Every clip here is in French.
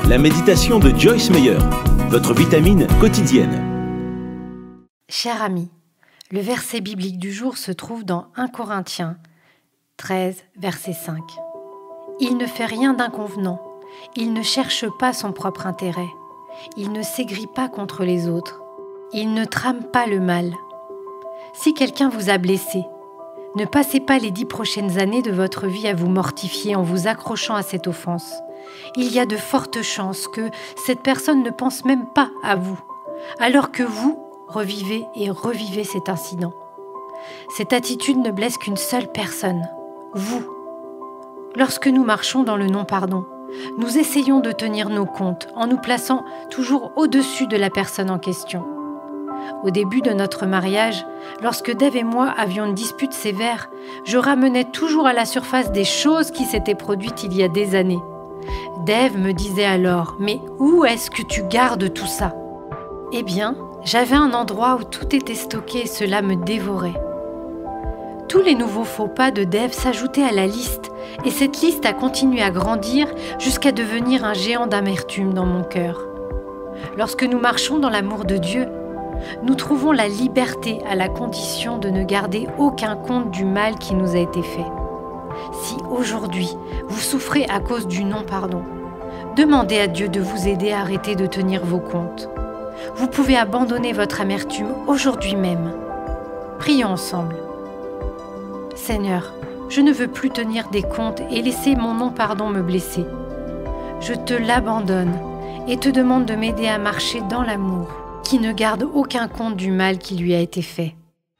la méditation de Joyce Meyer, votre vitamine quotidienne. Cher ami, le verset biblique du jour se trouve dans 1 Corinthiens 13, verset 5. Il ne fait rien d'inconvenant, il ne cherche pas son propre intérêt, il ne s'aigrit pas contre les autres, il ne trame pas le mal. Si quelqu'un vous a blessé, ne passez pas les 10 prochaines années de votre vie à vous mortifier en vous accrochant à cette offense. Il y a de fortes chances que cette personne ne pense même pas à vous, alors que vous revivez et revivez cet incident. Cette attitude ne blesse qu'une seule personne, vous. Lorsque nous marchons dans le non-pardon, nous essayons de tenir nos comptes en nous plaçant toujours au-dessus de la personne en question. Au début de notre mariage, lorsque Dave et moi avions une dispute sévère, je ramenais toujours à la surface des choses qui s'étaient produites il y a des années. Dave me disait alors « Mais où est-ce que tu gardes tout ça ?» Eh bien, j'avais un endroit où tout était stocké et cela me dévorait. Tous les nouveaux faux pas de Dave s'ajoutaient à la liste et cette liste a continué à grandir jusqu'à devenir un géant d'amertume dans mon cœur. Lorsque nous marchons dans l'amour de Dieu, nous trouvons la liberté à la condition de ne garder aucun compte du mal qui nous a été fait. Si aujourd'hui, vous souffrez à cause du non-pardon, demandez à Dieu de vous aider à arrêter de tenir vos comptes. Vous pouvez abandonner votre amertume aujourd'hui même. Prions ensemble. Seigneur, je ne veux plus tenir des comptes et laisser mon non-pardon me blesser. Je te l'abandonne et te demande de m'aider à marcher dans l'amour, qui ne garde aucun compte du mal qui lui a été fait.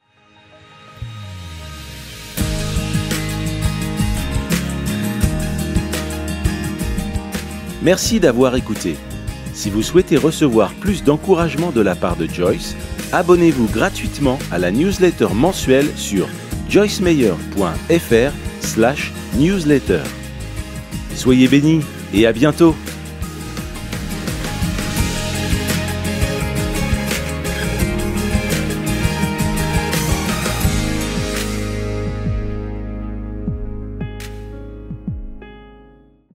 Merci d'avoir écouté. Si vous souhaitez recevoir plus d'encouragement de la part de Joyce, abonnez-vous gratuitement à la newsletter mensuelle sur joycemeyer.fr/newsletter. Soyez bénis et à bientôt.